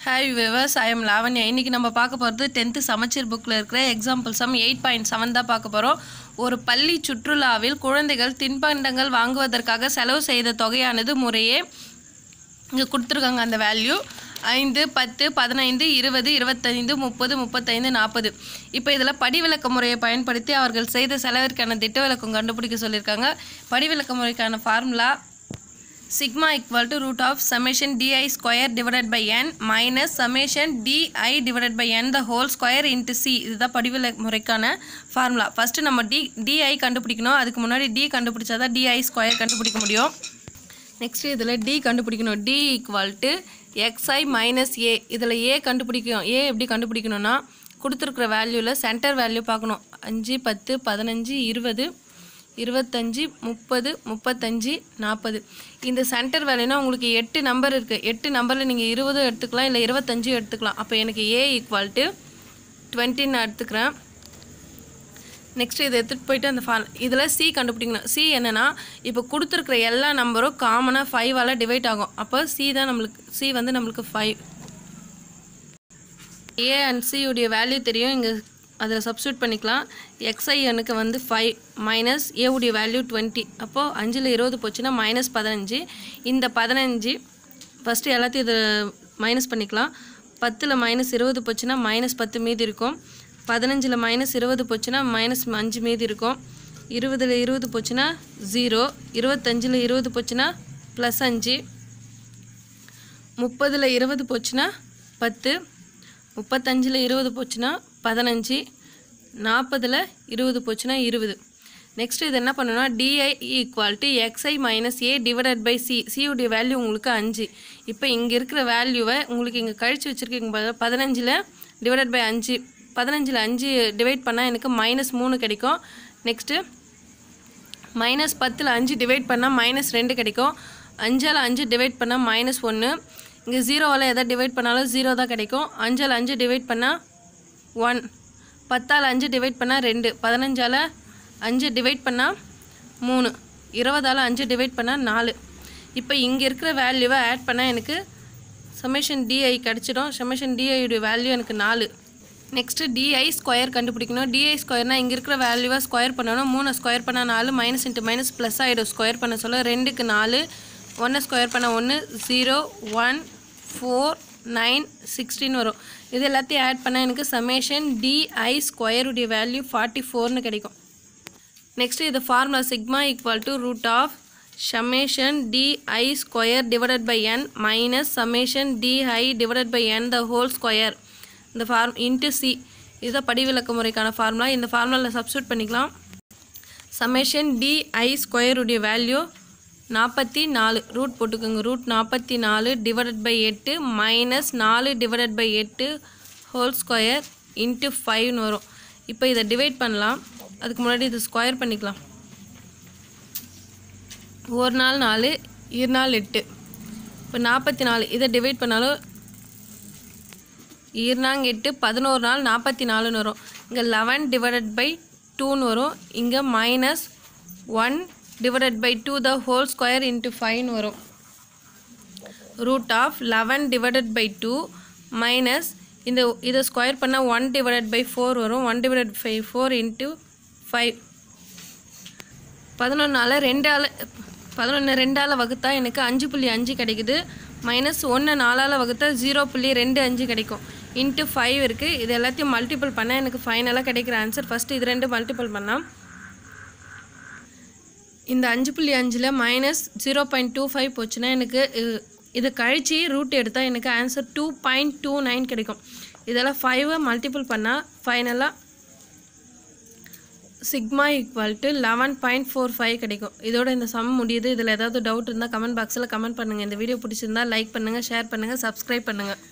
Hi viewers, I am Lavanya. இன்னைக்கு நம்ம பார்க்க போறது 10th சமச்சீர் புக்ல இருக்கிற எக்ஸாம்பிள் சம் 8.7 தான் பார்க்க போறோம். ஒரு பள்ளி சுற்றுலாவில் குழந்தைகள் தின்பண்டங்கள் வாங்குவதற்காக செலவு செய்த தொகையானது முறையே இங்க கொடுத்திருக்காங்க அந்த வேல்யூ 5 10 15 20 25 30 35 40. இப்போ இதல படிவிலக்க முறையை பயன்படுத்தி அவர்கள் செய்த செலவிற்கான திட்ட விலக்கம் கண்டுபிடிக்க சொல்லிருக்காங்க. படிவிலக்க முறைக்கான formula sigma equal to root of summation di square divided by n minus summation di divided by n the whole square into c. இதுதான் படிவிலக்க முறைக்கான ஃபார்முலா. ஃபர்ஸ்ட் நம்ம di கண்டுபிடிக்கணும். அதுக்கு முன்னாடி d கண்டுபிடிச்சாதான் di square கண்டுபிடிக்க முடியும். நெக்ஸ்ட் இதுல d கண்டுபிடிக்கணும். d equal to xi minus a. இதுல a கண்டுபிடிக்கணும். a எப்படி கண்டுபிடிக்கணும்னா கொடுத்திருக்கிற வேல்யூல சென்டர் வேல்யூ பார்க்கணும். 5 10 15 20 25 30 35 40. இந்த சென்டர் வேல்யூனா உங்களுக்கு 8 நம்பர் இருக்கு. 8 நம்பர்ல நீங்க 20 எடுத்துக்கலாம் இல்ல 25 எடுத்துக்கலாம். அப்ப எனக்கு a equal to 20 ன்னு எடுத்துக்கிறேன். நெக்ஸ்ட் இத எடுத்து போய்ட்டு அந்த இதல c கண்டுபிடிக்கணும். c என்னன்னா இப்போ கொடுத்திருக்கிற எல்லா நம்பரும் காமனா 5 ஆல டிவைட் ஆகும். அப்ப c தான் நமக்கு c வந்து நமக்கு 5. a and c உடைய வேல்யூ தெரியும். இங்க அதல சப்ஸ்டிட்யூட் பண்ணிக்கலாம். xi எனக்கு வந்து 5 minus a உடைய வேல்யூ 20. அப்போ 5 ல 20 போச்சுனா -15. இந்த 15 ஃபர்ஸ்ட் எல்லாத்தையும் இத மைனஸ் பண்ணிக்கலாம். 10 ல -20 போச்சுனா -10 மீதி இருக்கும். 15 ல -20 போச்சுனா -5 மீதி இருக்கும். 20 ல 20 போச்சுனா 0. 25 ல 20 போச்சுனா +5. 30 ல 20 போச்சுனா 10. 35 ல 20 போச்சுனா 15. 40 ல 20 போச்சுனா 20. நெக்ஸ்ட் இது என்ன பண்ணனும்னா di equal to xi minus a divided by c. c உடைய வேல்யூ உங்களுக்கு 5. இப்போ இங்க இருக்கிற வேல்யூவை உங்களுக்கு இங்க கழிச்சு வச்சிருக்கீங்க. 15 ல divided by 5. 15 ல 5 டிவைட் பண்ணா எனக்கு -3 கிடைக்கும். நெக்ஸ்ட் -10 ல 5 டிவைட் பண்ணா -2 கிடைக்கும். 5 ல 5 டிவைட் பண்ணா -1. இங்க 0 ஆல எதை டிவைட் பண்ணாலும் 0 தான் கிடைக்கும். 5 ல 5 டிவைட் பண்ணா 1. 10 ஆல 5 டிவைட் பண்ணா 2. 15 ஆல 5 டிவைட் பண்ணா 3. 20 ஆல 5 டிவைட் பண்ணா 4. இப்போ இங்க இருக்கிற வேல்யூவை ஆட் பண்ணா எனக்கு சம்மேஷன் di கிடைச்சிடும். சம்மேஷன் di உடைய வேல்யூ எனக்கு 4. நெக்ஸ்ட் di ஸ்கொயர் கண்டுபிடிக்கணும். di ஸ்கொயர்னா இங்க இருக்கிற வேல்யூவை ஸ்கொயர் பண்ணனும். 3 ஸ்கொயர் பண்ணா 4 மைனஸ் இன்டு மைனஸ் பிளஸ் ஆயிடும். ஸ்கொயர் பண்ண சொல்ல 2 க்கு 4. 1 ஸ்கொயர் பண்ணா 1 0 1 4 9 16 வரும். இது எல்லாத்தையும் ஆட் பண்ணா எனக்கு சம்மேஷன் di ஸ்கொயர் உடைய வேல்யூ 44 ன்னு கிடைக்கும். நெக்ஸ்ட் இது formula sigma equal to root of summation di square divided by n minus summation di divided by n the whole square இந்த ஃபார்ம் into c. இது படிவிலக்க முறைக்கான ஃபார்முலா. இந்த ஃபார்முலால சப்ஸ்டிட்யூட் பண்ணிக்கலாம். சம்மேஷன் di ஸ்கொயர் உடைய வேல்யூ 44 ரூட் போட்டுக்கோங்க. Root 44 divided by 8 minus 4 divided by 8 whole square into 5 ன்னு வரும். இப்போ இதை டிவைட் பண்ணலாம். அதுக்கு முன்னாடி இதை ஸ்கொயர் பண்ணிக்கலாம். ஒரு நாள் 4 இரு நாள் 8. இப்போ 44 இதை டிவைட் பண்ணாலும் ஈர்னாங்க 8 11 நாள் 44ன்னு வரும். இங்கே 11 டிவைடட் பை 2ன்னு வரும். இங்கே -1 divided by 2 the whole square into 5 வரும். root of 11 divided by 2 minus இதை ஸ்கொயர் பண்ணா 1 divided by 4 வரும். 1 divided by 4 into 5. 11 2 ஆல வகுத்தா எனக்கு 5.5 கிடைக்குது. மைனஸ் 1 4 ஆல வகுத்தா 0.25 கிடைக்கும். into 5 இருக்கு. இது எல்லாத்தையும் மல்டிபிள் பண்ணா எனக்கு ஃபைனலா கிடைக்கிற ஆன்சர் ஃபர்ஸ்ட் இது ரெண்டு மல்டிபிள் பண்ணா இந்த 5.5ல -0.25 போச்சுனா எனக்கு இது கழிச்சி ரூட் எடுத்தா எனக்கு ஆன்சர் 2.29 கிடைக்கும். இதெல்லாம் 5 மல்டிபிள் பண்ணா ஃபைனலா சிக்மா equal to 11.45 கிடைக்கும். இதோட இந்த சம் முடியுது. இதுல ஏதாவது டவுட் இருந்தா கமெண்ட் பாக்ஸ்ல கமெண்ட் பண்ணுங்க. இந்த வீடியோ பிடிச்சிருந்தா லைக் பண்ணுங்க, ஷேர் பண்ணுங்க, சப்ஸ்கிரைப் பண்ணுங்க.